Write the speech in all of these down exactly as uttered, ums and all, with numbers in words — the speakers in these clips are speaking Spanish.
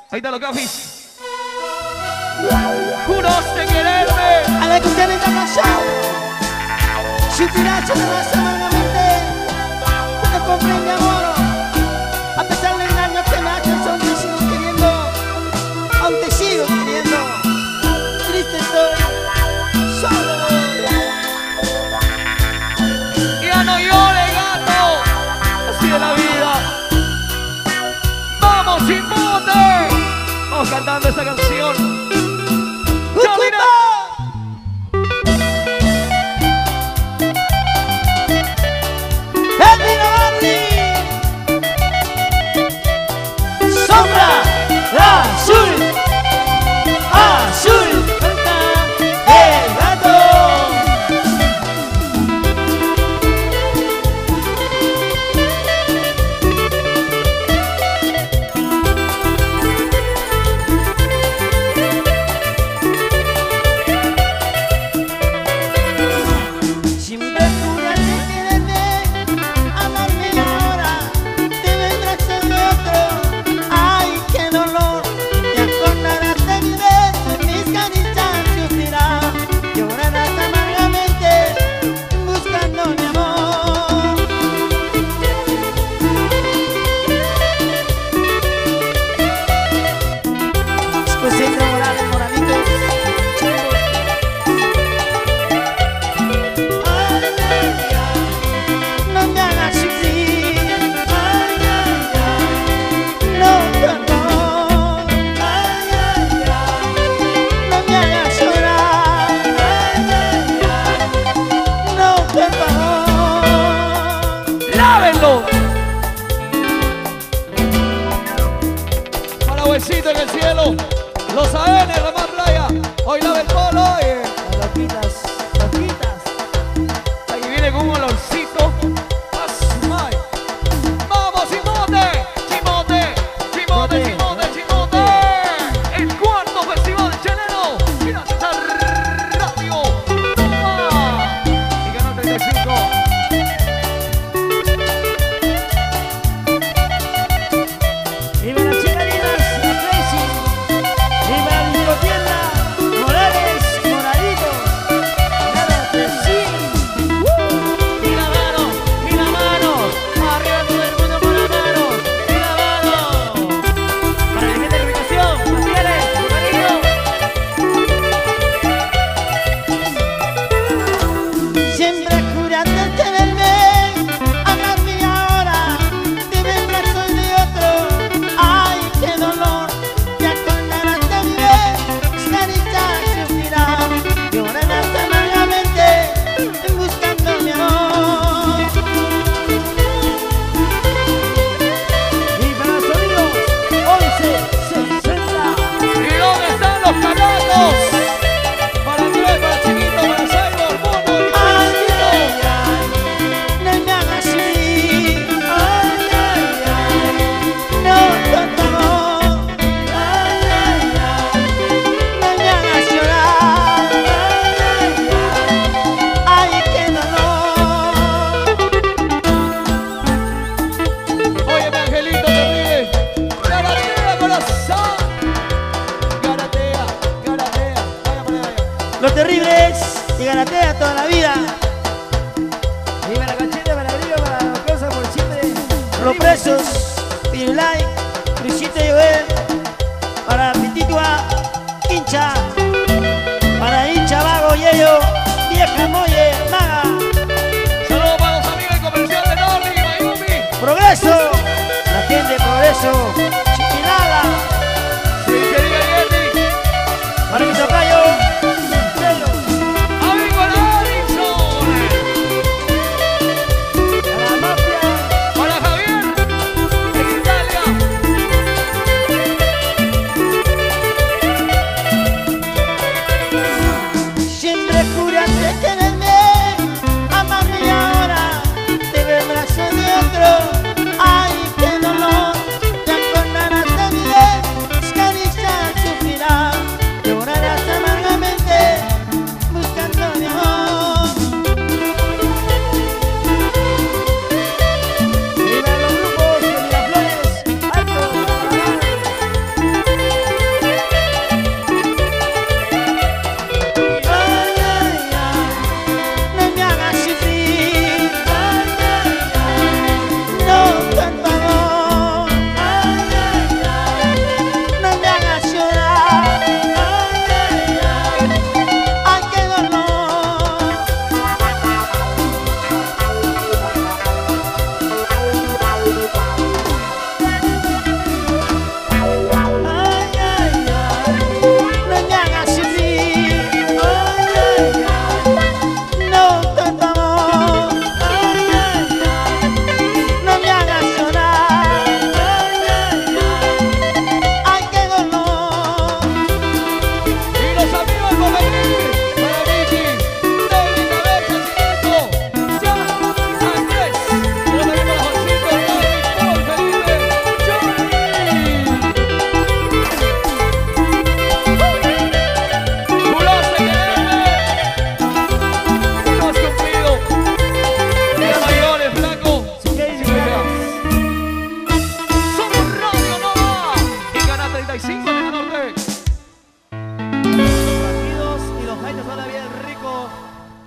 Ahí está los cafés. Juraste quererme. A la que usted me está callado. Si tiraste me vas amargamente. No comprende amor. A pesar del daño que me haces, aún te sigo queriendo. Aún te sigo queriendo. Triste estoy. Solo. Ya no llore, gato. Así es la vida. Vamos, Simone. Vamos cantando esta canción. En el cielo, los A N, la más playa, hoy la del polo, oye. Las loquitas, loquitas. Ahí viene con un olorcito. Vamos, Chimote, Chimote, Chimote, Chimote, Chimote. El cuarto festival chileno, gracias a Radio Toma. Y ganó treinta y cinco. Los terribles y Galatea toda la vida. Viva la cacheta, para arriba, para la cosa por siempre. Los presos, Pirulay, Luisito Joel, para Pititua, Hincha, para Hincha, Vago, Yello, Vieja, Molle, Maga. Saludos para los amigos del comercial de Norte y Mayumi. Progreso, la gente de Progreso, Chiquinala. Sí, querida Yeti. Para mi tocayo. Ay, qué dolor, te acordarás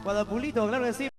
Guadapulito, claro que sí.